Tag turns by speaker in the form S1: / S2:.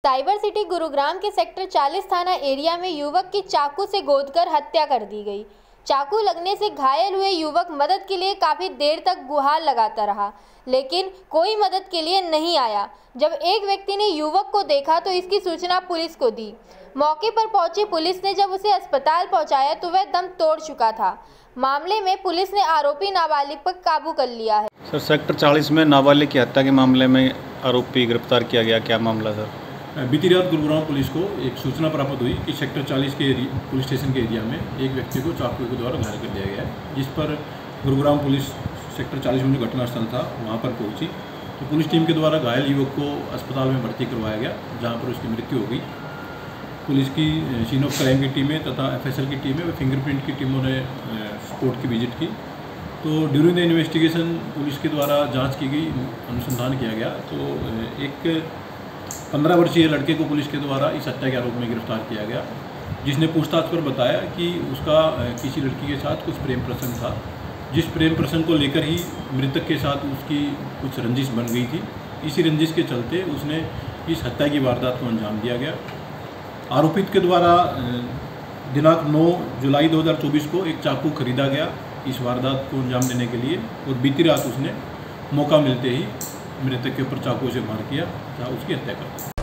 S1: Cyber city Gurugram के sector 40 थाना area में युवक की चाकू से गोदकर हत्या कर दी गई। चाकू लगने से घायल हुए युवक मदद के लिए काफी देर तक गुहार लगाता रहा, लेकिन कोई मदद के लिए नहीं आया। जब एक व्यक्ति ने युवक को देखा तो इसकी सूचना पुलिस को दी। मौके पर पहुंची पुलिस ने जब उसे अस्पताल पहुंचाया तो वह दम तोड़ चुका था। मामले में पुलिस ने आरोपी नाबालिग पर काबू कर लिया है।
S2: सर, सेक्टर 40 में नाबालिग की हत्या के मामले में आरोपी गिरफ्तार किया गया, क्या मामला सर?
S3: बीती रात गुरुग्राम पुलिस को एक सूचना प्राप्त हुई कि सेक्टर 40 के पुलिस स्टेशन के एरिया में एक व्यक्ति को चाकू के द्वारा घायल कर दिया गया है, जिस पर गुरुग्राम पुलिस सेक्टर 40 में जो घटनास्थल था वहां पर पहुंची तो पुलिस टीम के द्वारा घायल युवक को अस्पताल में भर्ती करवाया गया, जहां पर उसकी मृत्यु हो गई। पुलिस की सीन ऑफ क्राइम की टीमें तथा FSL की टीमें व फिंगरप्रिंट की टीमों ने स्पॉट की विजिट की। तो ड्यूरिंग द इन्वेस्टिगेशन पुलिस के द्वारा जाँच की गई, अनुसंधान किया गया तो एक 15 वर्षीय लड़के को पुलिस के द्वारा इस हत्या के आरोप में गिरफ्तार किया गया, जिसने पूछताछ पर बताया कि उसका किसी लड़की के साथ कुछ प्रेम प्रसंग था, जिस प्रेम प्रसंग को लेकर ही मृतक के साथ उसकी कुछ रंजिश बन गई थी। इसी रंजिश के चलते उसने इस हत्या की वारदात को अंजाम दिया गया। आरोपित के द्वारा दिनांक 9 जुलाई 2024 को एक चाकू खरीदा गया इस वारदात को अंजाम देने के लिए, और बीती रात उसने मौका मिलते ही मृतक के ऊपर चाकू से वार किया तथा उसकी हत्या कर दी।